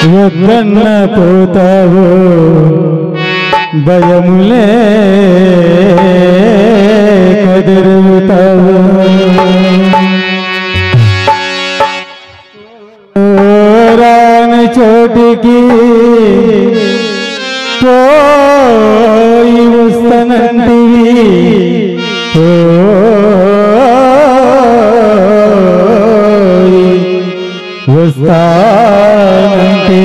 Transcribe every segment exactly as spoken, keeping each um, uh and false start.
వద్దన్న పోతావు భయములే కదురుతావు రాని చోటికి పోయి వస్తానంటివి వస్తానంటివి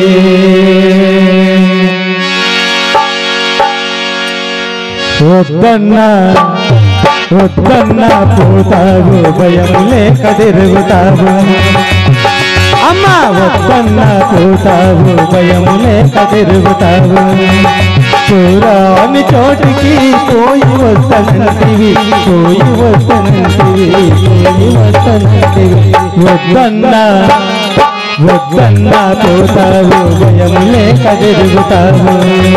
వద్దన్నా వద్దన్నా పోతావు భయములే కదిరుగుతావు అమ్మా వద్దన్నా పోతావు భయములే కదిరుగుతావు పురాని చోటికి పోయి వస్తానంటివి పోయి వస్తానంటివి పోయి వస్తానంటివి వద్దన్నా వద్దన్నా పోతావు భయములే కదిరుగుతావు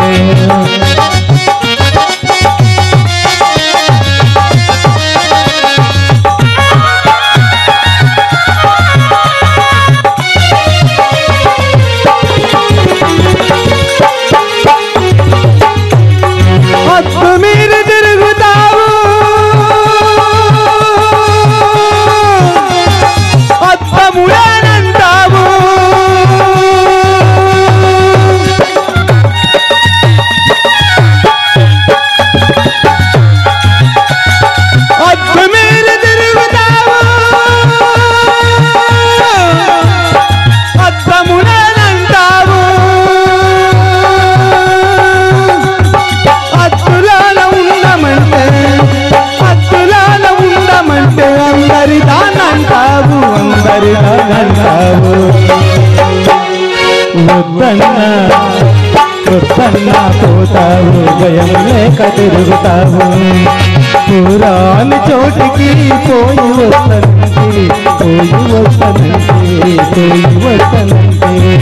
వద్దన్నా వద్దన్నా పోతావు భయములే కదిరుగుతావు పురాని చోటికి పోయి వస్తానంటివి పోయి వస్తానంటివి పోయి వస్తానంటివి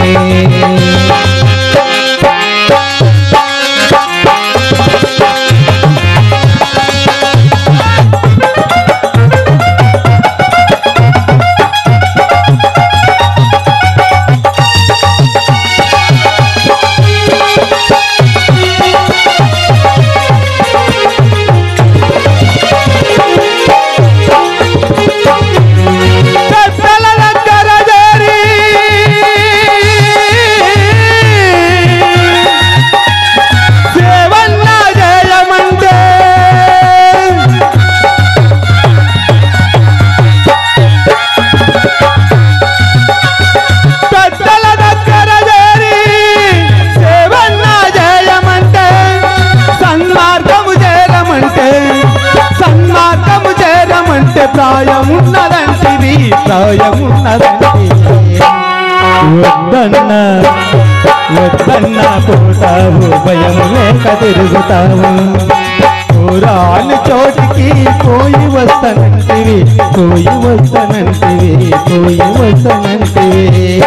ప్రాయమున్నదంటివి ప్రాయమున్నదంటివి వద్దన్నా వద్దన్నా పోతావు భయములే కదిరుగుతావు పురాని చోటికి పోయి వస్తానంటివి పోయి వస్తానంటివి పోయి వస్తానంటివి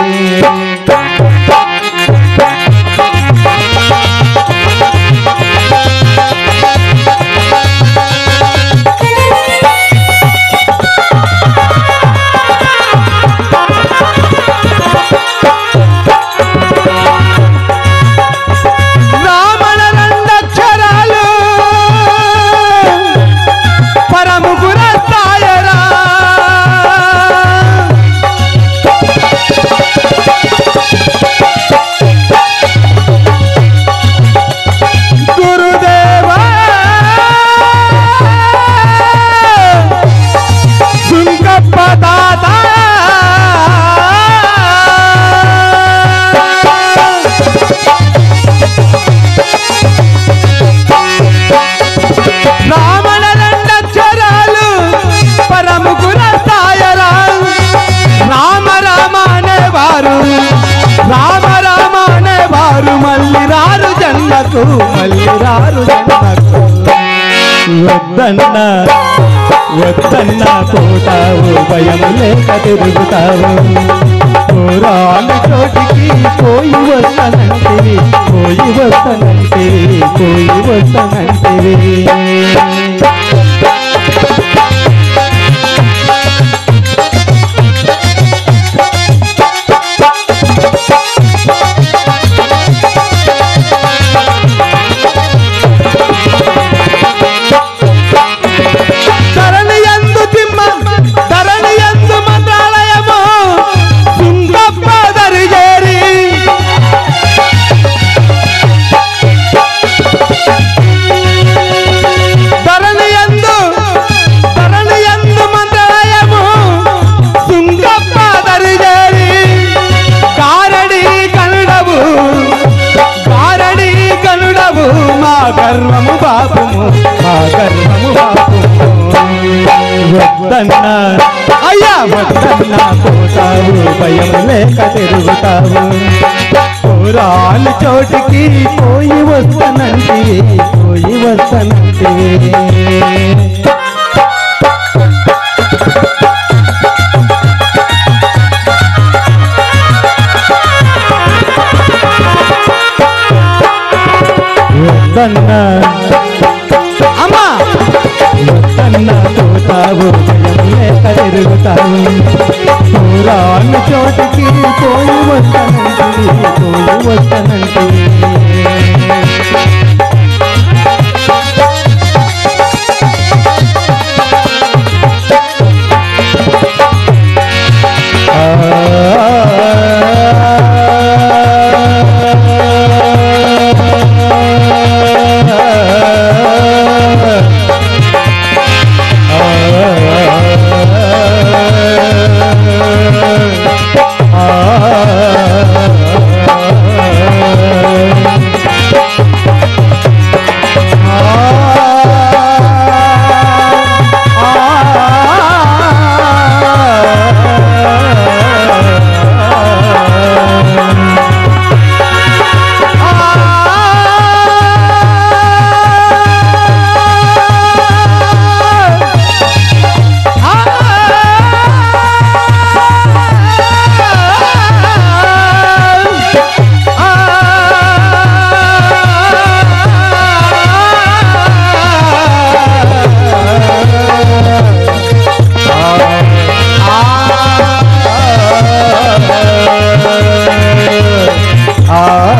మళ్ళీ రారు జన్మకు వద్దన్నా వద్దన్నా పోతావు భయములే కదిరుగుతావు పురాని చోటికి పోయి వస్తానంటివి పోయి వస్తానంటివి పోయి వస్తానంటివి వద్దన్న అయ్యా వద్దన్న పోతావు భయం లేక తిరుగుతావు పోరాని చోటికి పోయి వస్తానంటివి పోయి వస్తానంటివి వద్దన్న అమ్మా వద్దన్న పోతావు భయం లేక తిరుగుతావు పోరాని చోటికి పోయి వస్తానంటివి పోయి వస్తానంటివి Ah